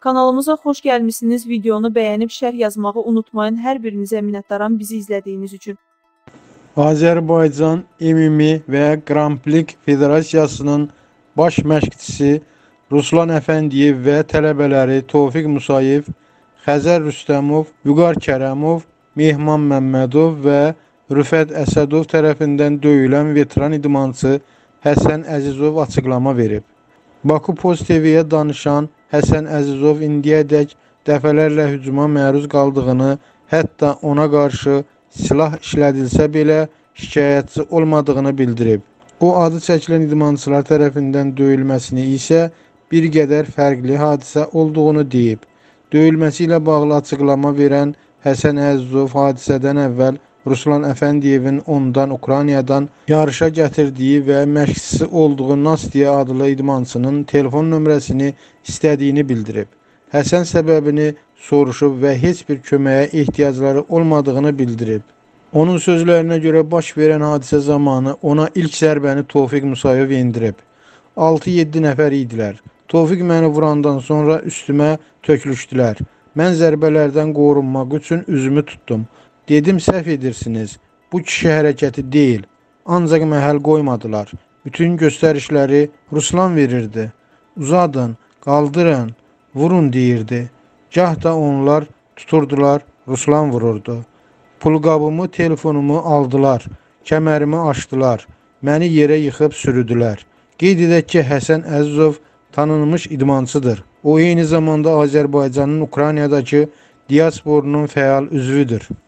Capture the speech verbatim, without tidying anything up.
Kanalımıza xoş gəlmişsiniz. Videonu bəyənib şərh yazmağı unutmayın. Hər birinizə minnətdaram bizi izlədiyiniz üçün. Azərbaycan ümumi və Qramplik Federasiyasının baş məşqçisi Ruslan Əfəndiyev və tələbələri Tofiq Musayev, Xəzər Rüstəmov, Vüqar Kərəmov, Mehman Məmmədov və Rüfət Əsədov tərəfindən döyülən veteran idmançı Həsən Əzizov açıqlama verib. Baku Post T V-yə danışan Həsən Əzizov indiyədək dəfələrlə hücuma məruz qaldığını, hətta ona qarşı silah işlədilsə belə şikayətçi olmadığını bildirib. O, adı çəkilən idmançılar tərəfindən döyülməsini isə bir qədər fərqli hadisə olduğunu deyib. Döyülməsi ilə bağlı açıqlama verən Həsən Əzizov hadisədən əvvəl Ruslan Əfəndiyevin ondan Ukraynadan yarışa gətirdiyi və məşqçisi olduğu Nastya adlı idmançının telefon nömrəsini istədiyini bildirib. Həsən səbəbini soruşub və heç bir köməyə ehtiyacları olmadığını bildirib. Onun sözlərinə görə baş verən hadisə zamanı ona ilk zərbəni Tofiq Musayev endirib. altı yeddi nəfər idilər. Tofiq məni vurandan sonra üstümə tökülüşdülər. Mən zərbələrdən qorunmaq üçün üzümü tutdum. Dedim, səhv edirsiniz. Bu kişi hərəkəti deyil. Ancaq məhəl qoymadılar. Bütün göstərişləri Ruslan verirdi. Uzadın, qaldırın, vurun deyirdi. Gah da onlar tuturdular, Ruslan vururdu. Pulqabımı, telefonumu aldılar. Kəmərimi açdılar. Məni yerə yıxıb sürüdülər. Qeyd edək ki, Həsən Əzizov tanınmış idmançıdır. O, eyni zamanda Azərbaycanın Ukraynadakı diasporunun fəal üzvüdür.